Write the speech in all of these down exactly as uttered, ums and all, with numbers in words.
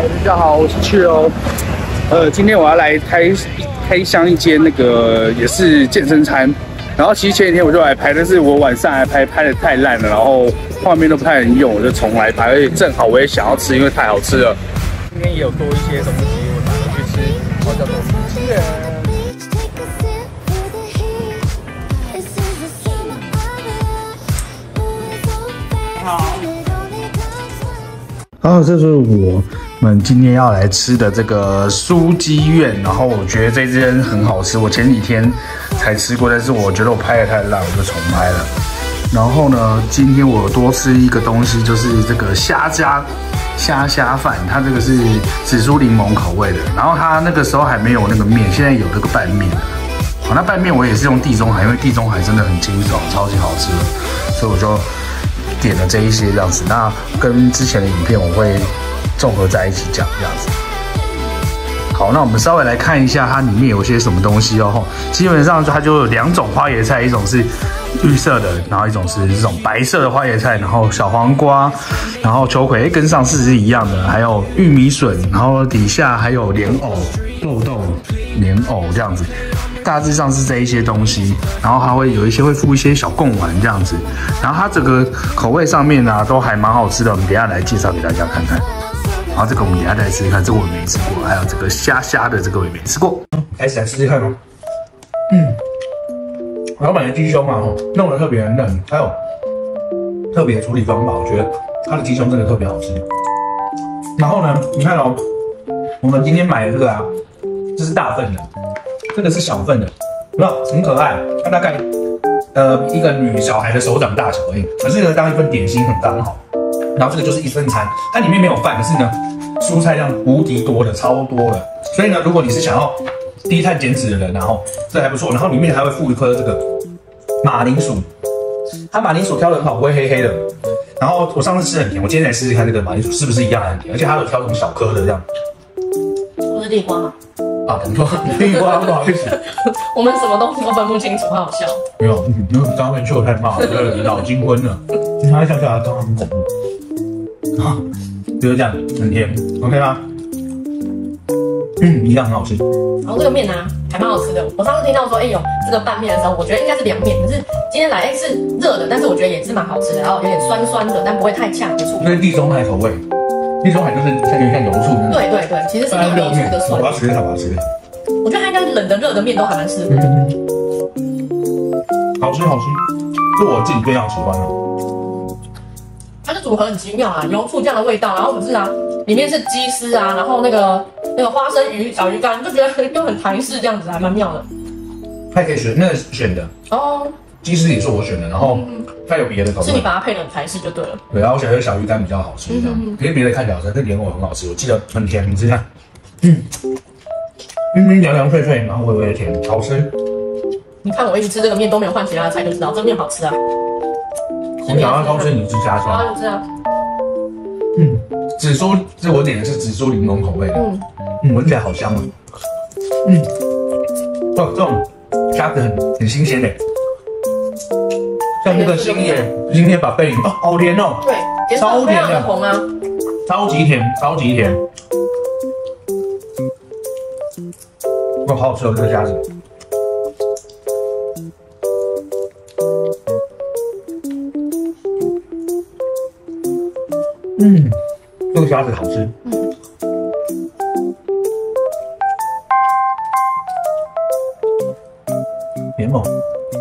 大家好，我是Chill。呃，今天我要来开开箱一间那个也是健身餐。然后其实前几天我就来拍，但是我晚上来拍拍的太烂了，然后画面都不太能用，我就重来拍。而且正好我也想要吃，因为太好吃了。今天也有多一些东西，我打算去吃，然后叫做鸡人。好。好，这是我们今天要来吃的这个酥鸡苑，然后我觉得这间很好吃，我前几天才吃过，但是我觉得我拍的太烂，我就重拍了。然后呢，今天我多吃一个东西，就是这个虾加虾虾饭，它这个是紫苏柠檬口味的，然后它那个时候还没有那个面，现在有这个拌面了。好，那拌面我也是用地中海，因为地中海真的很清爽，超级好吃的，所以我就点了这一些这样子，那跟之前的影片我会综合在一起讲这样子。好，那我们稍微来看一下它里面有些什么东西哦。基本上它就有两种花椰菜，一种是绿色的，然后一种是这种白色的花椰菜，然后小黄瓜，然后秋葵跟上次是一样的，还有玉米笋，然后底下还有莲藕、豆豆、莲藕这样子。大致上是这一些东西，然后还会有一些会附一些小贡丸这样子，然后它整个口味上面啊都还蛮好吃的，我们等一下来介绍给大家看看。然后这个我们等一下再试试看，这个我没吃过，还有这个虾虾的这个我也没吃过。开始来试试看哦。嗯，老板的鸡胸啊，弄得特别嫩，还有特别的处理方法，我觉得它的鸡胸真的特别好吃。然后呢，你看哦，我们今天买的这个啊，这是大份的。这个是小份的，有没有很可爱？它大概呃一个女小孩的手掌大小而已，可是呢当一份点心很刚好。然后这个就是一份餐，它里面没有饭，可是呢蔬菜量无敌多的，超多的。所以呢，如果你是想要低碳减脂的人，然后这还不错。然后里面还会附一颗这个马铃薯，它马铃薯挑得很好，不会黑黑的。然后我上次吃很甜，我今天来试试看这个马铃薯是不是一样很甜，而且它有挑这种小颗的这样。 不是地瓜吗？ 啊，等错，地瓜，不好意思。 我们什么东西都分不清楚，好好笑。 没有，因为刚刚就太骂了，脑筋昏了。你看笑笑，刚刚很恐怖。啊，就是这样，很甜 ，OK 吗？嗯，一样很好吃。 然后这个面啊，还蛮好吃的。我上次听到说，哎、欸、有这个拌面的时候，我觉得应该是凉面，可是今天来哎、欸、是热的，但是我觉得也是蛮好吃的，然后有点酸酸的，但不会太呛的醋。 那是地中海口味。地中海就是像有点像油醋那种。 对对对，其实是那种油醋的酸。 我要吃一下，我要吃一下。 我觉得它应该冷的、热的面都还蛮适合。 嗯，好吃好吃，是我自己非常喜欢的。 它的组合很奇妙啊，油醋酱的味道，然后可是啊，里面是鸡丝啊，然后那个那个花生鱼小鱼干，就觉得又很台式这样子，还蛮妙的。 它可以选，那个选的哦，鸡丝也是我选的，然后它有别的口味， 是你把它配的台式就对了。 对，然后我选的小鱼干比较好吃，这样，可是别的看起来好吃，这莲藕很好吃，我记得很甜，你试试看，嗯。冰冰凉凉脆脆，然后微微的甜，好吃。 你看我一直吃这个面都没有换其他的菜，就知道这个面好吃啊。 我想要偷吃你吃虾虾。 啊，就这样。 嗯，紫苏，这我点的是紫苏柠檬口味的。嗯嗯，闻起来好香啊。嗯，哦，这种虾子很很新鲜嘞。像那个新叶，今天把贝哦，好甜哦。 对，超甜的红啊， 超级甜，超级甜。哇，好好吃哦，这个虾子。嗯，这个虾子好吃。嗯。莲藕。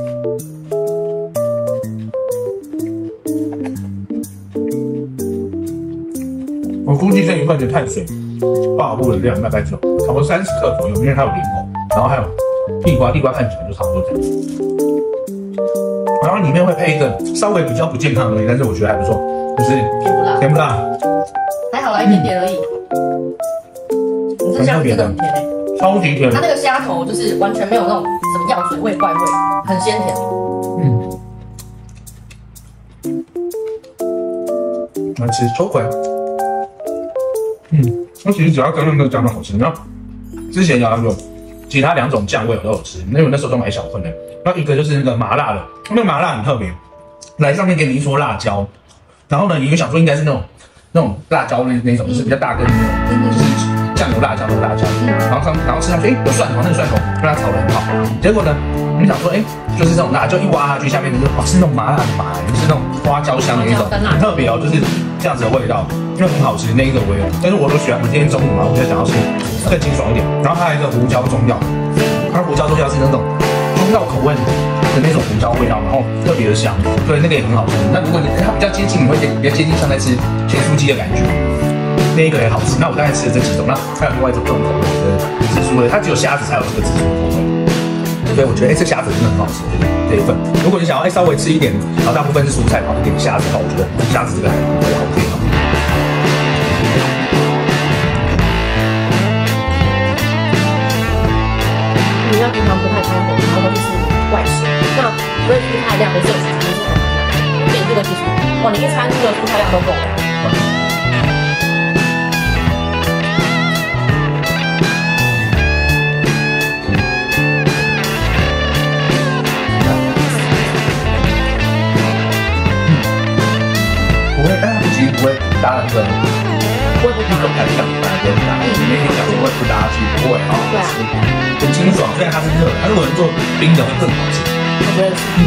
我估计这一份的碳水化合物的量大概只有差不多三十克左右，因为它有莲藕，然后还有地瓜，地瓜看起来就差不多这样。然后里面会配一个稍微比较不健康的东西，但是我觉得还不错，就是甜不辣， 甜不辣， 还好啦，一点点而已。你这虾子真的很甜诶， 超级甜。 它那个虾头就是完全没有那种什么药水味、怪味，很鲜甜。 嗯。来吃秋葵。嗯，那其实只要跟那个酱都好吃。然后之前啊有其他两种酱味我都有吃，因为我那时候都买小份的。那一个就是那个麻辣的，那个麻辣很特别，来上面给你一撮辣椒，然后呢，你就想说应该是那种那种辣椒那那种，就是比较大根的那种，就是酱油辣椒那种辣椒。然后刚然后吃上去，哎，有蒜头，那个蒜头让它炒得很好。结果呢，你想说，哎，就是这种辣，就一挖下去，下面就是哦，是那种麻辣的麻，就是那种花椒香的那种，很特别哦，就是这样子的味道，因为很好吃那一个我有。但是我都喜欢，我今天中午嘛，我就想要吃更清爽一点。然后它还有一个胡椒中药，它胡椒中药是那种中药口味的那种胡椒味道，然后特别的香，对，那个也很好吃。那如果你它比较接近，你会比较接近像在吃咸酥鸡的感觉，那一个也好吃。那我刚才吃的这几种，那还有另外一种重口味的紫苏的，它只有虾子才有这个紫苏的口味。所以我觉得，哎、欸，这虾子真的很好吃，这一份。如果你想要哎、欸、稍微吃一点，然后大部分是蔬菜，然后一点虾子的话，我觉得虾子这个还蛮好听的。 你要平常不太开火，然后就是外食，那所以蔬菜量的摄取其实是很难的。点这个其实，哇，你一餐这个蔬菜量都够了。嗯不会，但它其实不会搭那个， 不会不搭， 很像，反正不会搭。你那天讲说会不搭，其实不会，好好吃，很清爽。虽然它是热的，它如果做冰的会更好吃。 我觉得是。嗯。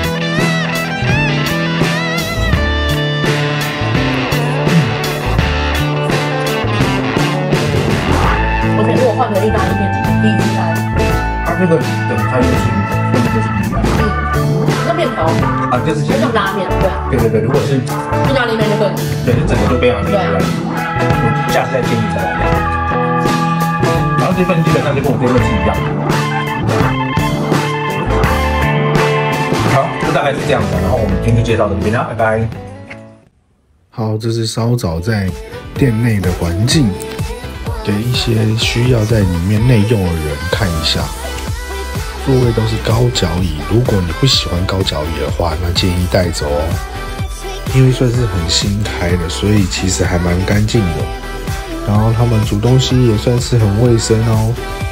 而且如果换成意大利面，第一次来， 它这个等它就是根本就是不一样。 嗯。那面条啊，就是就像拉面，对啊。 对对对，如果是意大利面就更， 对，就整个就非常厉害。我下次再建议再来。然后这份基本上就跟我这份是一样的。好，就大概是这样子。然后我们今天就介绍到这边啦，拜拜。 好，这是稍早在店内的环境，给一些需要在里面内用的人看一下。座位都是高脚椅，如果你不喜欢高脚椅的话，那建议带走哦。因为算是很新开的，所以其实还蛮干净的。然后他们煮东西也算是很卫生哦。